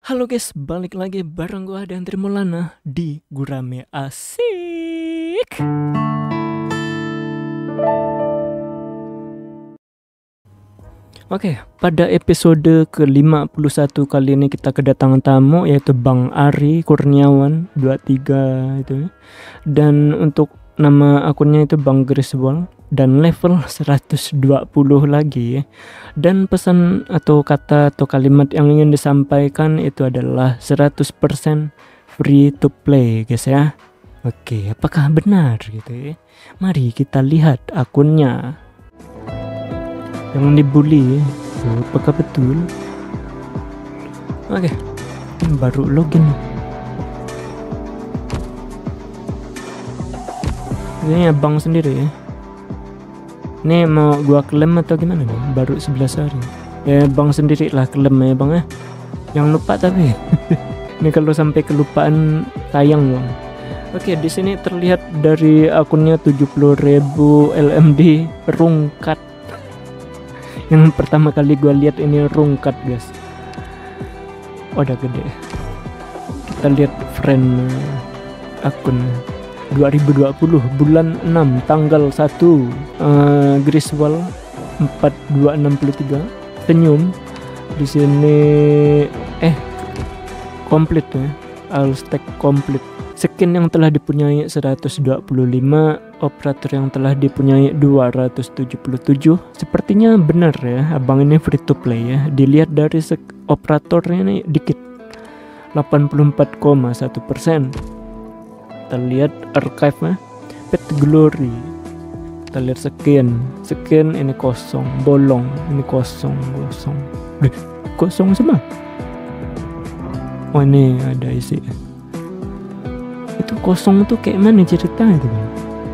Halo guys, balik lagi bareng gua dan Trimulana di Gurame Asik. Oke, pada episode ke-51 kali ini kita kedatangan tamu yaitu Bang Ari Kurniawan 23 itu. Dan untuk nama akunnya itu Bang Griswold dan level 120 lagi ya. Dan pesan atau kata atau kalimat yang ingin disampaikan itu adalah 100% free to play guys ya. Oke, apakah benar gitu ya? Mari kita lihat akunnya. Jangan dibully ya. Apakah betul? Oke, baru login. Ini abang sendiri ya. Ini mau gua klaim atau gimana nih? Baru 11 hari. Ya bang sendiri lah klaim ya bang ya. Jangan lupa tapi. Ini kalau sampai kelupaan sayang bang. Oke, di sini terlihat dari akunnya 70.000 LMD rungkat. Yang pertama kali gua lihat ini rungkat guys. Udah gede. Kita lihat friend akun 2020 bulan 6 tanggal 1 Griswold 4263 senyum di sini komplit ya, all stack komplit. Skin yang telah dipunyai 125, operator yang telah dipunyai 277. Sepertinya benar ya, abang ini free to play ya. Dilihat dari operatornya ini dikit, 84,1%. Kita lihat archive-nya, pet glory. Kita lihat skin ini kosong, bolong, ini kosong. Kosong semua. Oh ini ada isi. Itu kosong tuh kayak mana ceritanya itu bang?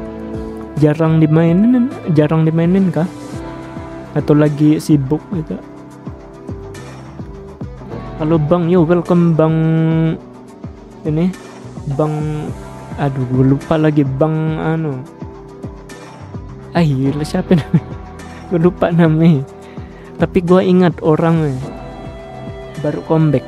Jarang dimainin kah? Atau lagi sibuk gitu? Halo bang, yo welcome bang. Ini bang, aduh gue lupa lagi bang siapa namanya? Gue lupa namanya. Tapi gue ingat orangnya. Baru comeback.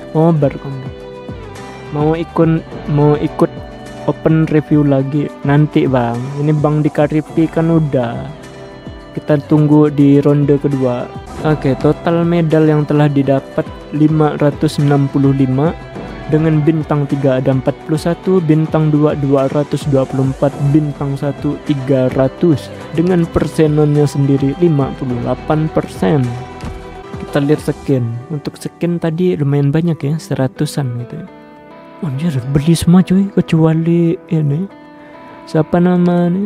Mau ikut open review lagi nanti bang. Ini bang di Karipi kan udah. Kita tunggu di ronde kedua. Oke, total medal yang telah didapat 565. Dengan bintang 3 ada 41, bintang 2 224, bintang 1 300. Dengan persenannya sendiri 58%. Kita lihat skin. Untuk skin tadi lumayan banyak ya, 100-an gitu ya. Anjir, beli semua cuy, kecuali ini. Siapa namanya?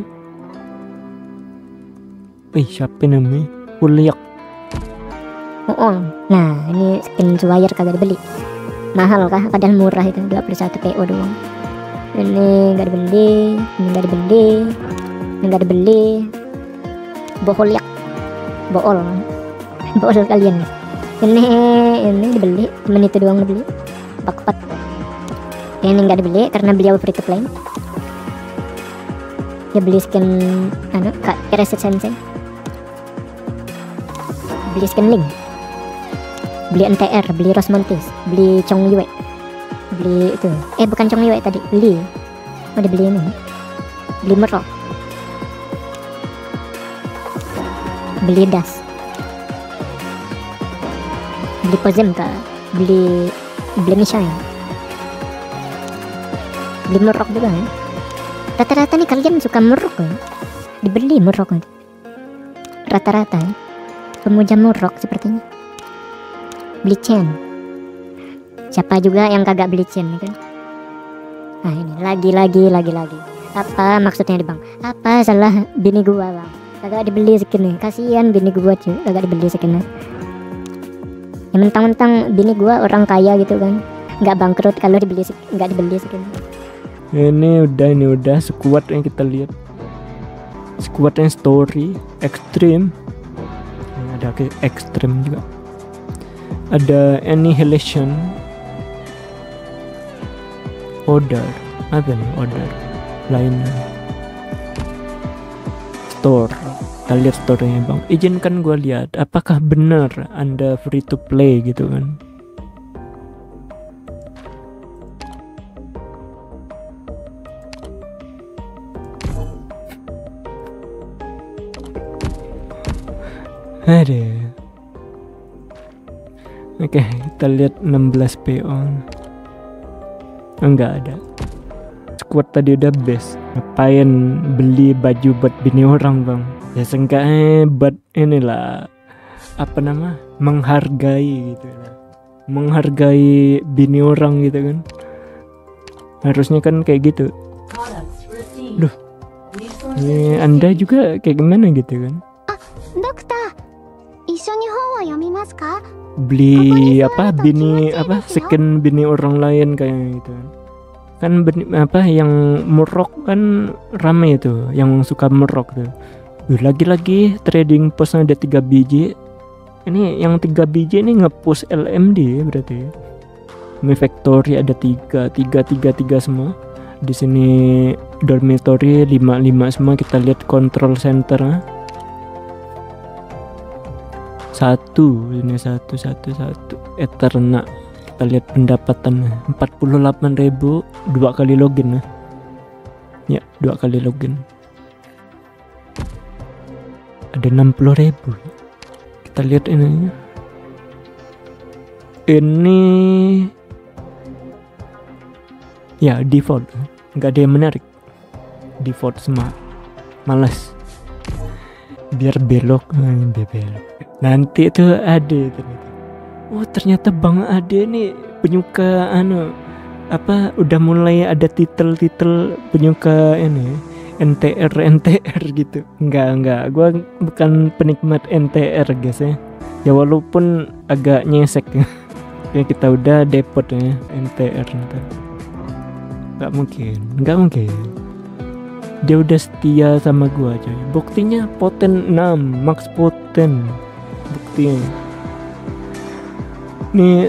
Siapa namanya? Ulyak. Oh, nah ini skin Swire kagak dibeli. Mahal kah? Padahal murah itu, 21 PO doang. Ini gak dibeli, ini gak dibeli. Boholyak. Bool kalian. Ini dibeli, temen itu doang dibeli. Pakpat. Ini nggak dibeli karena beliau free to play. Ya beli skin Kak Reset Sensei. Beli skin Link. Beli NTR, beli Rosmontis, beli Chong Yue. Beli itu. Bukan Chong Yue tadi, beli. Oh, dibeli ini. Beli Merok. Beli Das. Beli Pozemka, beli Mishine. Beli Murok juga ya. Rata-rata nih kalian suka Murok ya? Dibeli Murok ya. Rata-rata ya. Pemuja Murok sepertinya. Beli Chen. Siapa juga yang kagak beli Chen kan? Nah ini lagi. Apa maksudnya nih bang? Apa salah bini gua bang? Kagak dibeli skinnya. Kasihan bini gua cuy, kagak dibeli skinnya. Ya mentang-mentang bini gua orang kaya gitu kan, nggak bangkrut kalau nggak dibeli skinnya. Ini udah squad yang kita lihat. Squad yang story extreme. Ada kayak extreme juga. Ada annihilation. Order. Apa nih order? Lainnya. Store. Kita lihat store-nya bang. Izinkan gue lihat. Apakah benar Anda free to play gitu kan? Ada. Oke, kita lihat 16 PO. Enggak ada. Squad tadi udah best. Ngapain beli baju buat bini orang, Bang? Ya seenggaknya buat inilah apa nama? Menghargai gitu lah. Menghargai bini orang gitu kan. Harusnya kan kayak gitu. Duh. Ini Anda juga kayak gimana gitu kan? Dokter, 一緒に本を読みますか? Beli apa bini apa second bini orang lain kayak gitu kan apa yang murok kan rame itu yang suka murok tuh. Lagi-lagi trading post ada 3 biji ini yang 3 biji ini ngepush LMD berarti ini factory ada 3 semua di sini dormitory 5 semua. Kita lihat control center ini satu Eterna. Kita lihat pendapatan 48.000 2 kali login ya 2 kali login ada 60.000. Kita lihat ini ya default, nggak ada yang menarik, default semua, malas biar belok. Nanti itu ada ternyata. Oh ternyata Bang Ade nih penyuka apa udah mulai ada titel penyuka ini NTR gitu. Enggak, gua bukan penikmat NTR guys ya. Ya walaupun agak nyesek ya kita udah depot ya NTR ntar. Enggak mungkin. Dia udah setia sama gua coy. Buktinya poten 6, max poten. Buktinya. Ini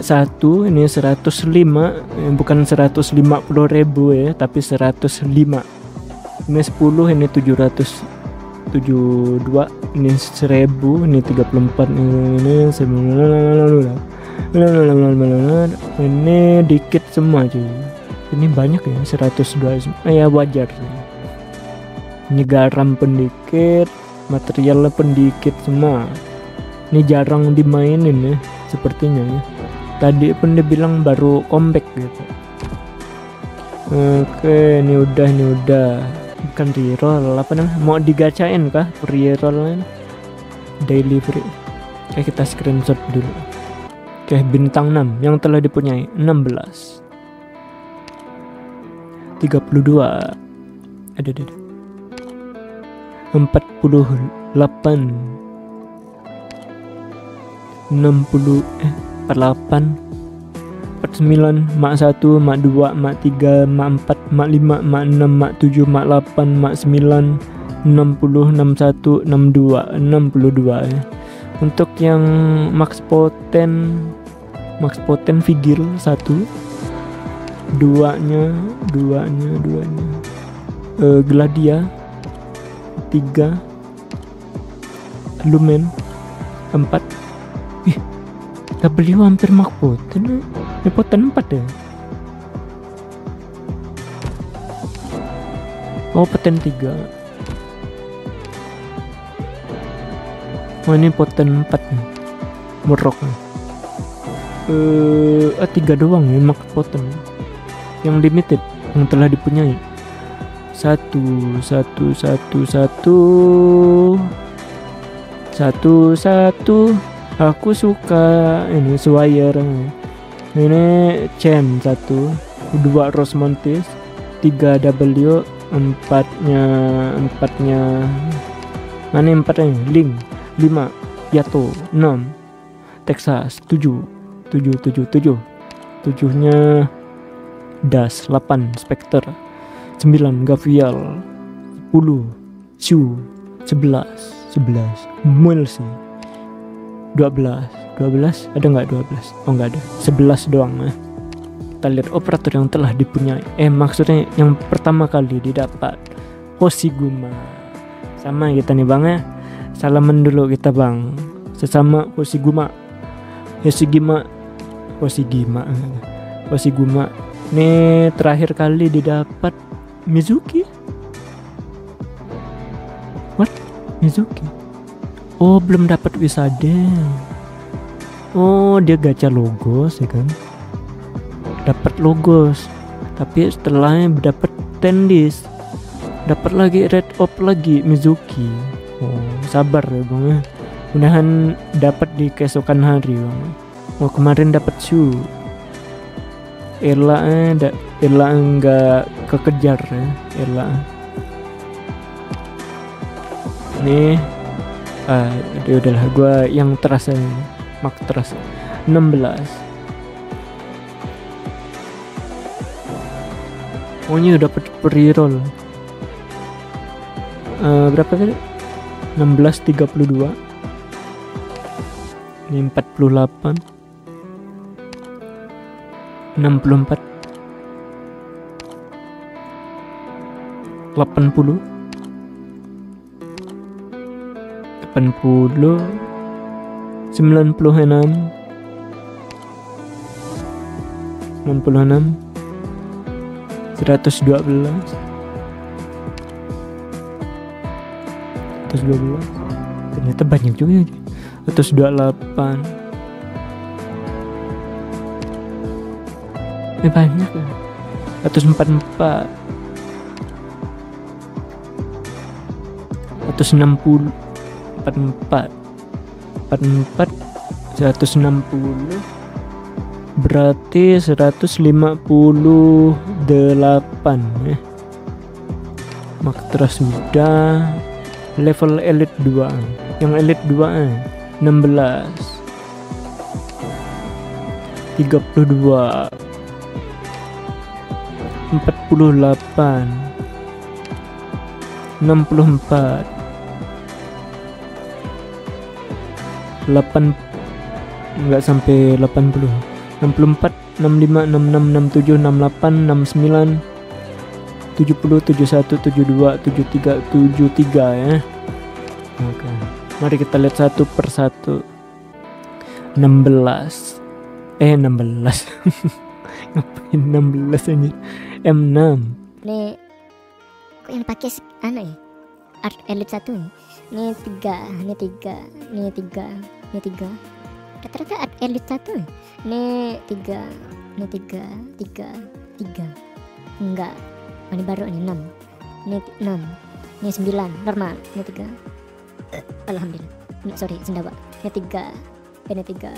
105, bukan 150.000 ya, tapi 105. Ini 10, ini 772, ini 1000, ini 34, ini ini dikit semua cuy. Ini banyak ya, 102. Ya wajar sih. Ini garam pendikit, materialnya pendikit semua. Ini jarang dimainin ya, sepertinya ya. Tadi pun dia bilang baru comeback gitu. Oke, ini udah. Bukan reroll, apa namanya? Mau digacain kah reroll daily free? Oke, kita screenshot dulu. Oke, bintang 6 yang telah dipunyai 16. 32. Ada. 48 49 mak 1 mak 2 mak 3 mak 4 mak 5 mak 6 mak 7 mak 8 mak 9 60 61 62 ya. Untuk yang max poten figure 1 duanya Gladia 3 Lumen 4. W hampir max poten. Ini poten 4 ya. Oh poten 3. Oh ini poten 4 nih. Murok nih. 3 doang ya max poten. Yang limited yang telah dipunyai. 1. Aku suka ini Swire. Ini Chen 1, 2 Rosmontis, 3 W, 4-nya mana 4-nya? Link 5 Yato, 6 Texas, 7-nya Das, 8 Spectre, 9 Gavial, 10 Shu, 11 Mulsi, 12 ada nggak 12? Oh nggak ada, 11 doang ya. Kita lihat operator yang telah dipunyai. Maksudnya yang pertama kali didapat Hoshiguma. Sama kita nih bang ya. Salaman dulu kita bang. Sesama Hoshiguma. Ini terakhir kali didapat Mizuki. What? Mizuki? Oh, belum dapat wisada. Oh, dia gacha logos ya kan. Dapat logos. Tapi setelahnya dapat tendis. Dapat lagi red op lagi Mizuki. Oh, sabar ya bang ya. Mudahan dapat di keesokan hari bang. Oh, kemarin dapat Shu. Ella enggak kekejar ya. Ella. Nih. Udahlah gua yang terasa ini. Mak terasa 16. Oh, ini udah dapat pre-roll. Berapa tadi? 16.32. Ini 48. 64. 80. 80. 96. 96. 112. 112. Ternyata banyak juga ya. 128. Banyak ya. 144. 160. 44. 44. 160. Berarti 158 ya. Maktra sudah. Level elite 2. Yang elite 2 16. 32. 48. 64. 8 enggak sampai 80. 64, 65, 66, 67, 68, 69, 70, 71, 72, 73, 73 ya. Oke. Mari kita lihat satu persatu. 16. 16. Ngapain 16 ini? M6. Nih, kok yang pakai ya? Art Elite 1 nih. Ini 3, ini 3, ini 3, ini 3. Rata-rata Art Elite 1 nih. Ini 3, ini 3, 3, 3. Enggak. Oh, ini baru ini 6. Ini 6. Ini 9, normal. Ini 3. Alhamdulillah. Ini, sorry, sendawa. Ini 3. Ini 3.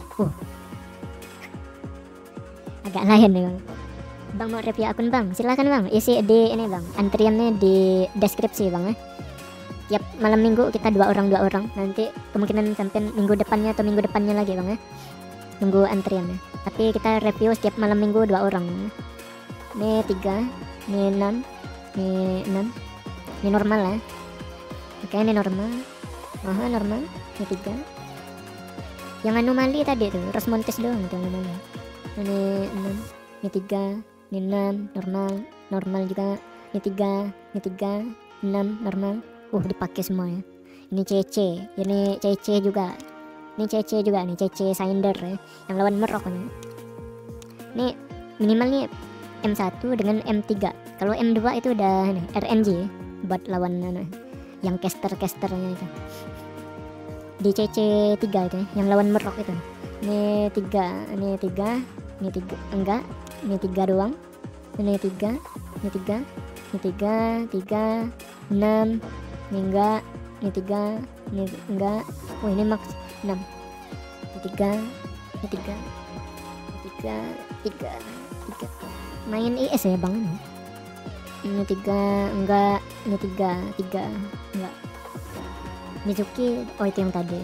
Agak lain nih bang. Bang mau review akun bang, silakan bang. Isi di ini bang, antriannya di deskripsi bang ya. Tiap malam minggu kita 2 orang. Nanti kemungkinan sampai minggu depannya atau minggu depannya lagi bang ya. Tunggu antriannya. Tapi kita review setiap malam minggu 2 orang. Ini 3, ini 6, ini 6. Ini normal ya. Oke, ini normal. Normal. Ini 3. Yang anomali tadi tuh, Rosmontes doang itu anomali. Ini 6, ini 3, ini 6, normal juga. Ini 3, ini 3, 6, normal. Dipakai semua ya. Ini CC, ini CC juga. Ini CC juga, nih CC Sinder ya. Yang lawan Merok nih. Ini minimal nih M1 dengan M3. Kalau M2 itu udah nih, RNG ya, buat lawan yang caster-casternya itu. Di CC 3 itu ya, yang lawan Merok itu. Ini 3, ini 3, ini 3, enggak. Ini 3 doang. Ini 3, ini 3, ini 3, 3, 6. Ini enggak, ini 3, ini enggak. Ini max 6. Ini 3, ini 3, ini 3, 3. Main IS ya bang. Ini 3, enggak. Ini 3, enggak. Mizuki, itu yang tadi.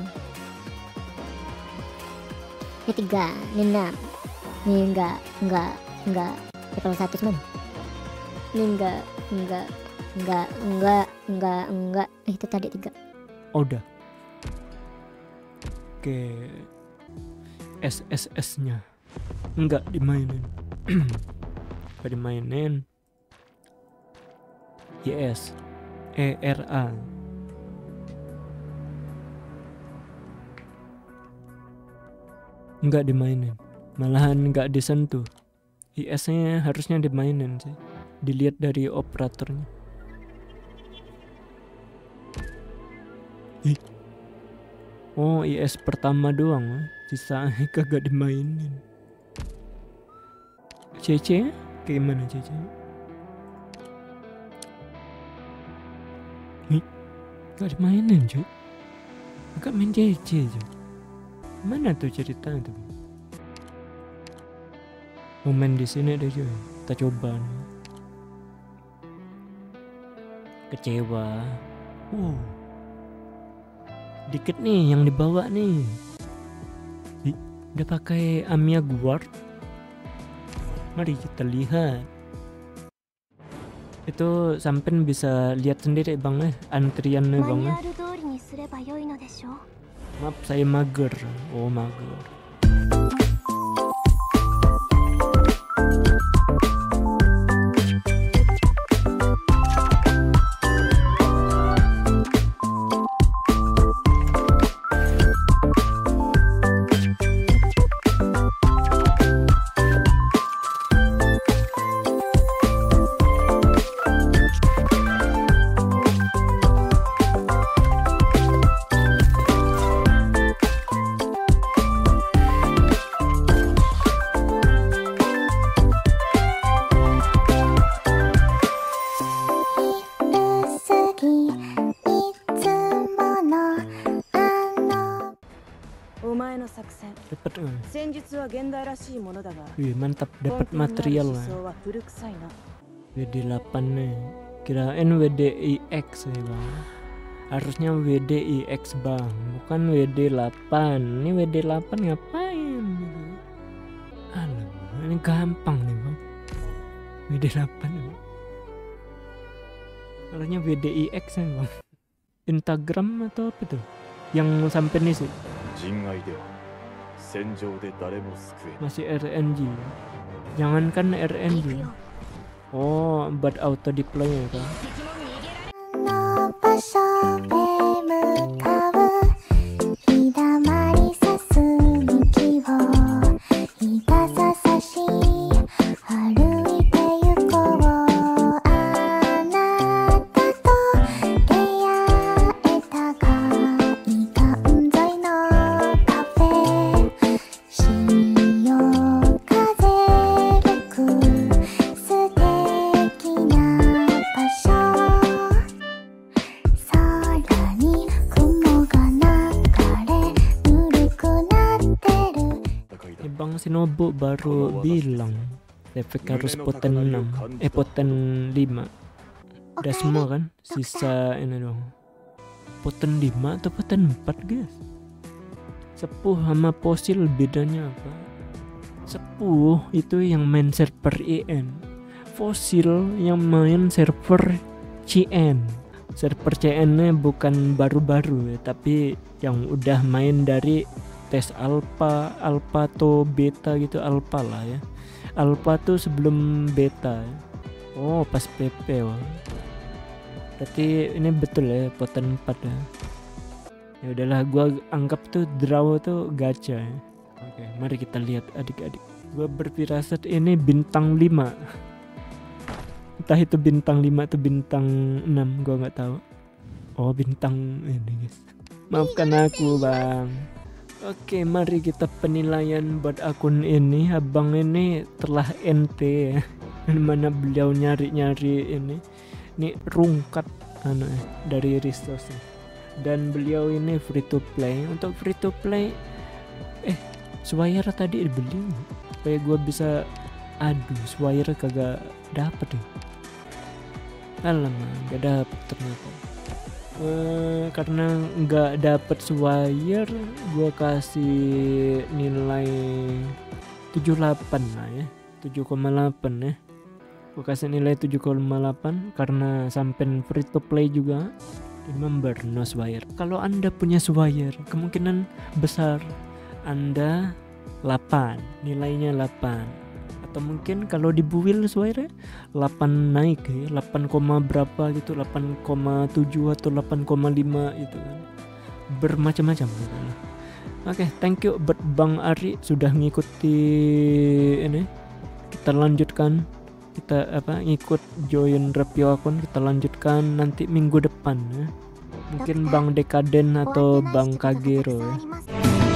Ini 3, ini 6. Ini enggak. Level 1 semua. Ini enggak. Itu tadi 3. Udah. Oke. SSS nya enggak dimainin. Enggak dimainin. YS ERA enggak dimainin, malahan enggak disentuh. IS nya harusnya dimainin sih, dilihat dari operatornya. Oh, IS pertama doang, sisa kagak dimainin. CC? Kayak mana CC? Nih, gak dimainin cuy. Gak main CC cuy. Mana tuh ceritanya tuh? Momen di sini deh cuy. Kita coba nih. Kecewa. Dikit nih yang dibawa nih. Udah pakai Amiya Guard. Mari kita lihat. Itu sampean bisa lihat sendiri bang antriannya bang. Maaf saya mager. Oh mager. Dapat wih mantap, dapat material lah. WD8 nih, kirain WDIX ya bang. Harusnya WDIX bang, bukan WD8. Ini WD8 ngapain gitu. Alah, ini gampang nih bang. WD8 ya. Harusnya WDIX ya bang. Instagram atau apa tuh yang sampai nih sih? Masih RNG. Jangankan RNG. Oh, buat auto deploy ya kan? Bang Shinobu baru bilang efek harus poten 6 poten 5 udah semua kan, sisa ini dong poten 5 atau poten 4 guys. Sepuh sama fosil bedanya apa? Sepuh itu yang main server IN, fosil yang main server CN. Server CN nya bukan baru-baru ya, tapi yang udah main dari tes alpha atau beta gitu, alpha lah ya. Alpha tuh sebelum beta ya. Oh pas PP wah. Berarti ini betul ya poten 4 ya. Ya udahlah gua anggap tuh draw tuh gacha ya. Oke, mari kita lihat adik-adik. Gua berfirasat ini bintang 5. Entah itu bintang 5 atau bintang 6, gua nggak tahu. Oh bintang ini guys. Maafkan aku bang. Oke, mari kita penilaian buat akun ini. Abang ini telah NT ya. Mana beliau nyari-nyari ini rungkat dari resource. Dan beliau ini free to play. Untuk free to play Swire tadi dibeli supaya gua bisa Swire kagak dapet ya. Alamak, gak dapet ternyata. Karena nggak dapet Swire, gua kasih nilai 78 lah ya, 7,8 ya. Gua kasih nilai 7,8 karena sampai free to play juga. Remember no Swire. Kalau anda punya Swire, kemungkinan besar anda 8, nilainya 8. Atau mungkin kalau di build Swire 8 naik ya, 8, berapa gitu, 8,7 atau 8,5 gitu kan, bermacam-macam gitu. Oke, thank you buat Bang Ari sudah ngikuti ini. Kita lanjutkan, kita ngikut join review akun, kita lanjutkan nanti minggu depan ya. Mungkin Bang Dekaden atau Bang Kagero ya.